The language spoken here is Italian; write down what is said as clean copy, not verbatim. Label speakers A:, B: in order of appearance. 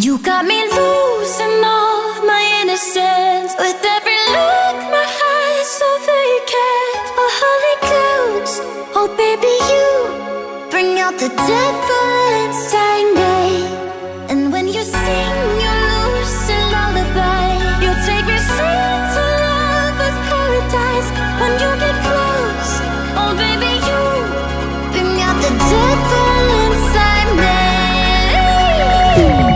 A: You got me losing all my innocence. With every look, my eyes so vacant. A holy clouds, oh baby, you bring out the devil inside me. And when you sing your lucid lullaby, you take me straight to love with paradise. When you get close, oh baby, you bring out the devil inside me.